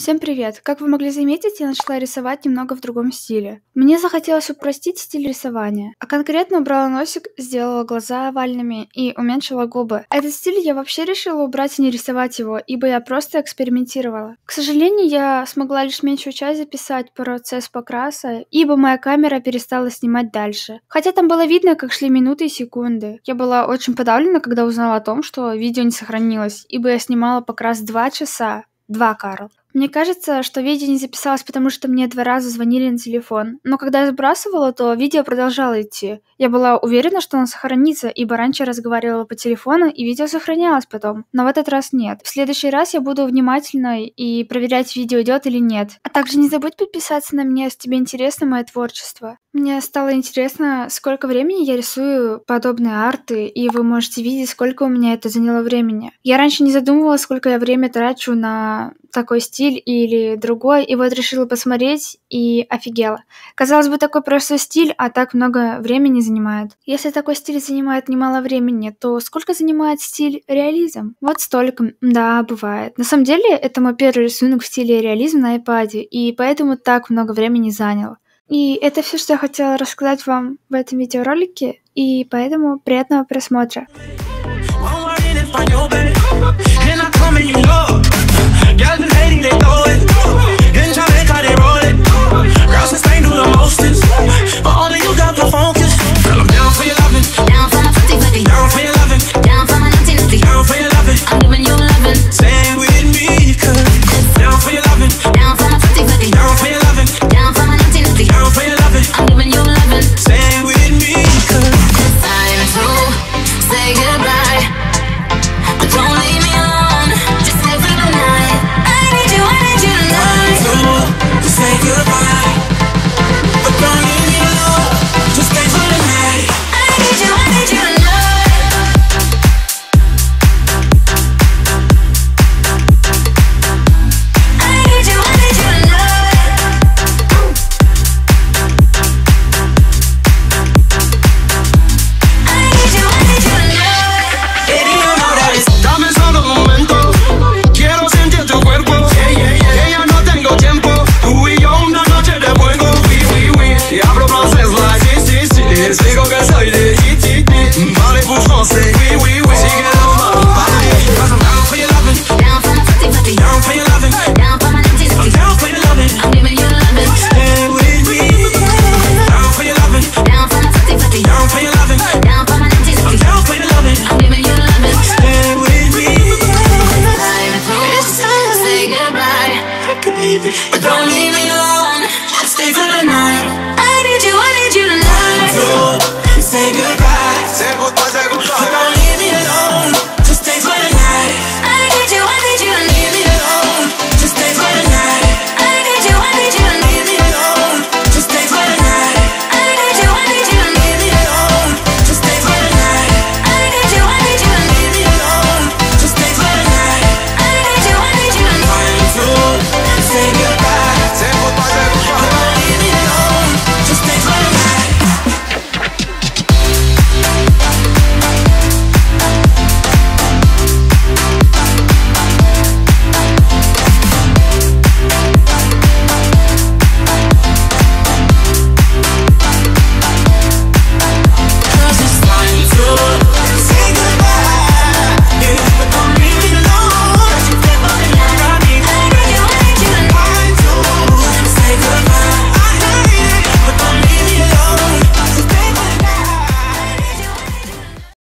Всем привет! Как вы могли заметить, я начала рисовать немного в другом стиле. Мне захотелось упростить стиль рисования, а конкретно убрала носик, сделала глаза овальными и уменьшила губы. Этот стиль я вообще решила убрать и не рисовать его, ибо я просто экспериментировала. К сожалению, я смогла лишь меньшую часть записать процесс покраса, ибо моя камера перестала снимать дальше. Хотя там было видно, как шли минуты и секунды. Я была очень подавлена, когда узнала о том, что видео не сохранилось, ибо я снимала покрас 2 часа. 2, Карл. Мне кажется, что видео не записалось, потому что мне 2 раза звонили на телефон. Но когда я сбрасывала, то видео продолжало идти. Я была уверена, что оно сохранится, ибо раньше я разговаривала по телефону, и видео сохранялось потом. Но в этот раз нет. В следующий раз я буду внимательной и проверять, видео идет или нет. А также не забудь подписаться на меня, если тебе интересно мое творчество. Мне стало интересно, сколько времени я рисую подобные арты, и вы можете видеть, сколько у меня это заняло времени. Я раньше не задумывалась, сколько я время трачу на такой стиль или другой, и вот решила посмотреть и офигела. Казалось бы, такой простой стиль, а так много времени занимает. Если такой стиль занимает немало времени, то сколько занимает стиль реализм? Вот столько. Да, бывает. На самом деле, это мой первый рисунок в стиле реализм на iPad, и поэтому так много времени занял. И это все, что я хотела рассказать вам в этом видеоролике, и поэтому приятного просмотра. But don't leave me alone, just stay for the night.